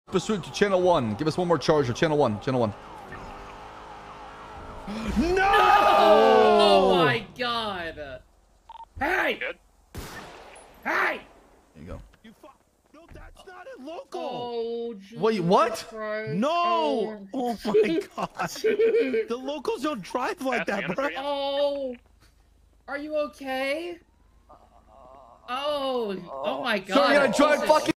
pursuit to channel 1. Give us one more charger. Channel 1. Channel 1. No! Oh my god! Hey! Hey! There you go. No, that's not a local. Oh, Jesus Wait, what? Christ. No! Oh my god! The locals don't drive like that, bro. Oh, are you okay? Oh my god! So you're gonna drive fucking